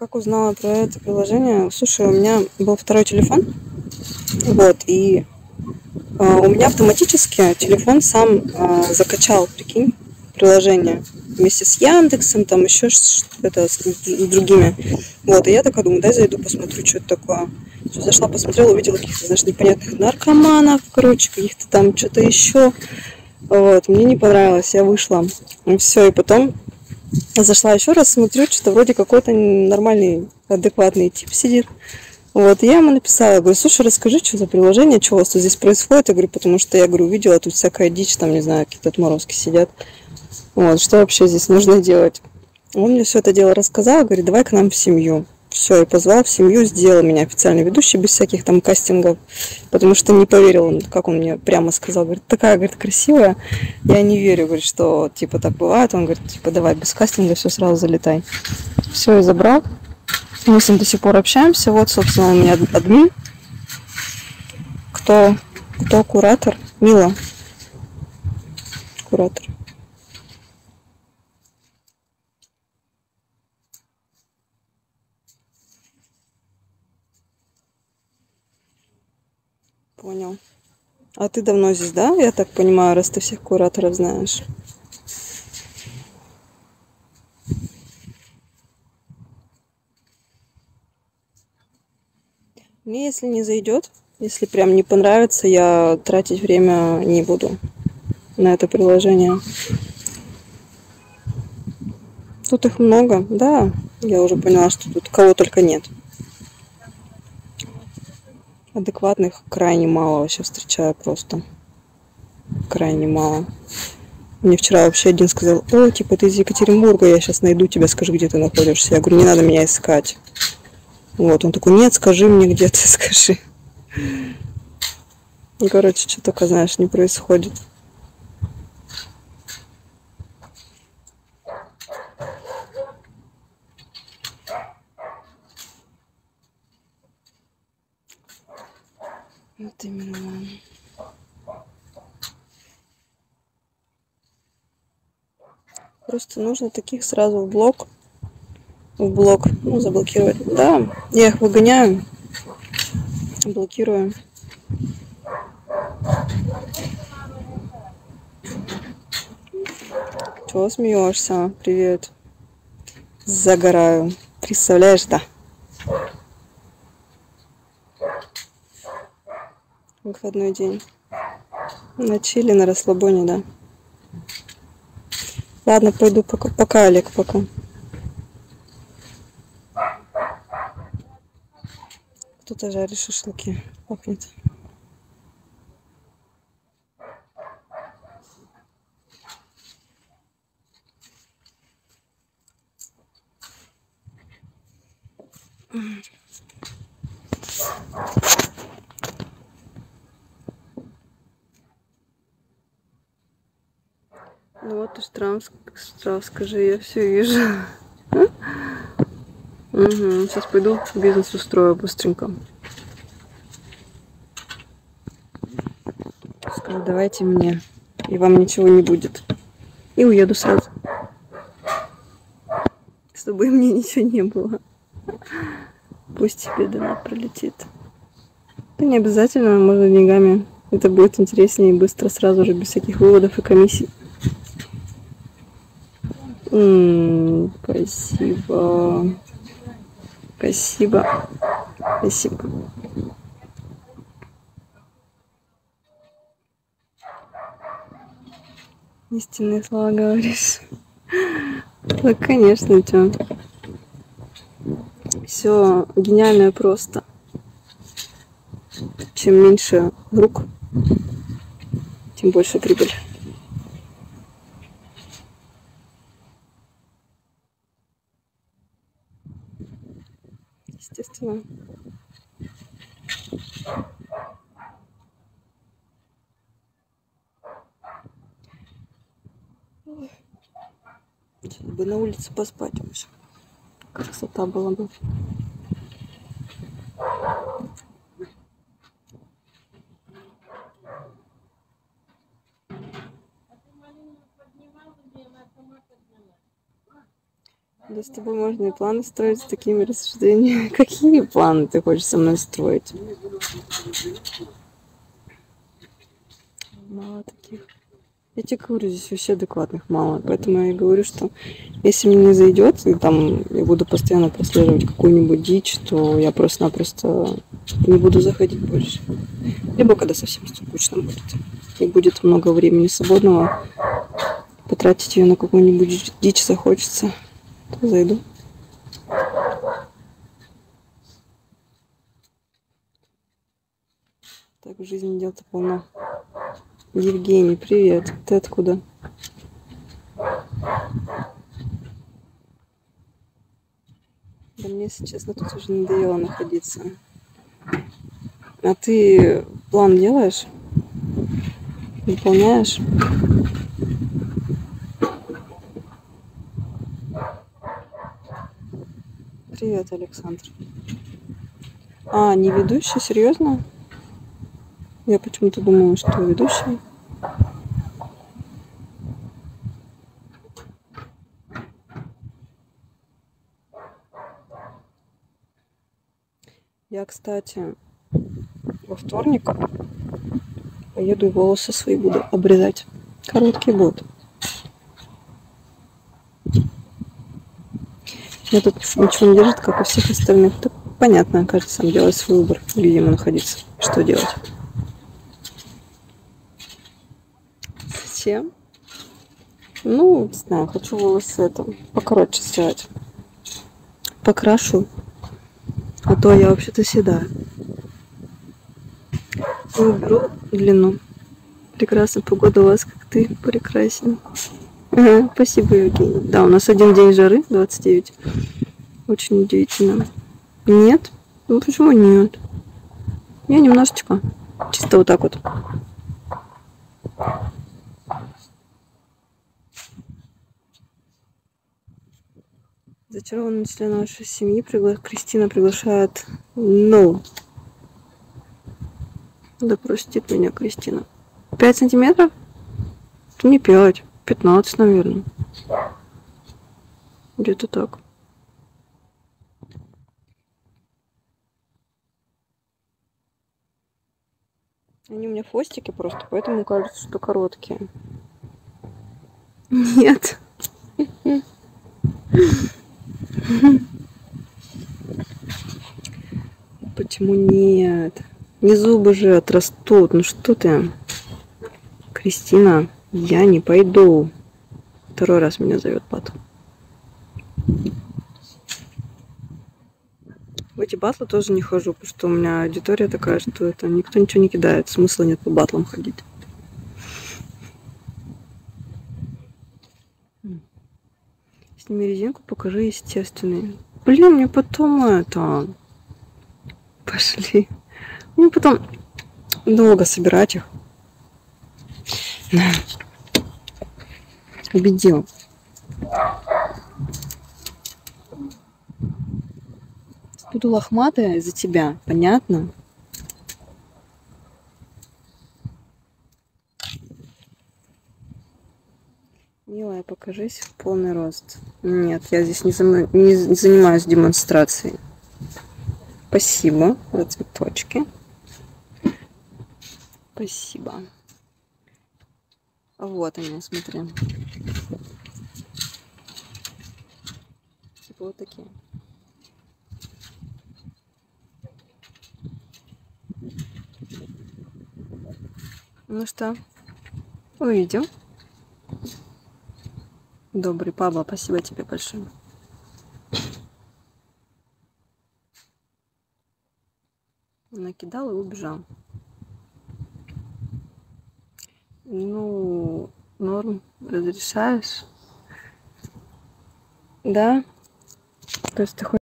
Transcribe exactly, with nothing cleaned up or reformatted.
как узнала про это приложение? Слушай, у меня был второй телефон, вот, и э, у меня автоматически телефон сам э, закачал, прикинь, приложение вместе с Яндексом, там еще что-то с, с другими. Вот, и я такая думаю, дай зайду, посмотрю, что это такое. Все, зашла, посмотрела, увидела каких-то, знаешь, непонятных наркоманов, короче, каких-то там что-то еще. Вот, мне не понравилось, я вышла. И все, и потом зашла еще раз, смотрю, что-то вроде какой-то нормальный, адекватный тип сидит. Вот, и я ему написала, я говорю, слушай, расскажи, что за приложение, что у вас тут здесь происходит. Я говорю, потому что я, говорю, увидела тут всякая дичь, там, не знаю, какие-то отморозки сидят. Вот, что вообще здесь нужно делать? Он мне все это дело рассказал, говорит, давай к нам в семью. Все, и позвал в семью, сделал меня официальной ведущей без всяких там кастингов, потому что не поверил он, как он мне прямо сказал, говорит, такая, говорит, красивая, я не верю, говорит, что типа так бывает, он говорит, типа давай без кастинга, все, сразу залетай. Все, и забрал, мы с ним до сих пор общаемся, вот, собственно, у меня админ, кто, кто куратор, Мила, куратор. Понял. А ты давно здесь, да? Я так понимаю, раз ты всех кураторов знаешь. Мне, если не зайдет, если прям не понравится, я тратить время не буду на это приложение. Тут их много, да. Я уже поняла, что тут кого только нет. Адекватных крайне мало вообще встречаю просто. Крайне мало. Мне вчера вообще один сказал, о, типа ты из Екатеринбурга, я сейчас найду тебя, скажи, где ты находишься. Я говорю, не надо меня искать. Вот, он такой, нет, скажи мне, где ты, скажи. Ну, короче, что только, знаешь, не происходит. Вот именно. Просто нужно таких сразу в блок. В блок, ну, заблокировать. Да, я их выгоняю, блокирую. Чего смеешься? Привет. Загораю. Представляешь, да. Выходной день. На чили, на расслабоне, да. Ладно, пойду пока, пока, Олег, пока. Кто-то жарит шашлыки. Пахнет. Ну вот и штраф, штраф, скажи, я все вижу. Угу, сейчас пойду бизнес устрою быстренько. Скажу, давайте мне, и вам ничего не будет. И уеду сразу. Чтобы мне ничего не было. Пусть тебе донат пролетит. Да не обязательно, можно деньгами. Это будет интереснее и быстро, сразу же, без всяких выводов и комиссий. М-м, спасибо. Спасибо. Спасибо. Истинные слова говоришь. Да, конечно, чё. Все гениально просто. Чем меньше рук, тем больше прибыль. Естественно. Сейчас бы на улице поспать вообще. Красота была бы. Да с тобой можно и планы строить с такими рассуждениями. Какие планы ты хочешь со мной строить? Мало таких. Я тебе говорю, здесь вообще адекватных мало. Поэтому я и говорю, что если мне не зайдет, и там я буду постоянно прослеживать какую-нибудь дичь, то я просто-напросто не буду заходить больше. Либо когда совсем скучно будет. И будет много времени свободного, потратить ее на какую-нибудь дичь захочется, то зайду. Так, в жизни дел-то полно. Евгений, привет. Ты откуда? Да мне, если честно, тут уже надоело находиться. А ты план делаешь? Выполняешь? Привет, Александр. А, не ведущий? Серьезно? Я почему-то думала, что ведущий. Я, кстати, во вторник поеду и волосы свои буду обрезать. Короткий будут. Меня тут ничего не держит, как у всех остальных. Так понятно, каждый сам делает свой выбор, где ему находиться, что делать. Зачем? Ну, не знаю, хочу волосы это покороче сделать. Покрашу. А то я вообще-то седая. И уберу длину. Прекрасная погода у вас, как ты прекрасен. Ага, спасибо, Евгений. Да, у нас один день жары, двадцать девять. Очень удивительно. Нет? Ну почему нет? Я немножечко. Чисто вот так вот. Зачарованный член нашей семьи пригла... Кристина приглашает. No. Да простит меня Кристина. Пять сантиметров? Это не пять. Пятнадцать, наверное. Где-то так. Они у меня хвостики просто, поэтому кажется, что короткие. Нет. Почему нет? Не зубы же отрастут. Ну что ты? Кристина, я не пойду. Второй раз меня зовет Пат. В эти батлы тоже не хожу, потому что у меня аудитория такая, что это никто ничего не кидает. Смысла нет по батлам ходить. Сними резинку, покажи естественный. Блин, мне потом это... Пошли. Мне потом долго собирать их. Убедил. Буду лохматая из-за тебя, понятно? Милая, покажись в полный рост. Нет, я здесь не, зам... не занимаюсь демонстрацией. Спасибо за цветочки. Спасибо. Вот они, смотри. Типа вот такие. Ну что, увидел? Добрый Пабло, спасибо тебе большое. Накидал и убежал. Ну, норм, разрешаешь? Да? То есть ты хочешь...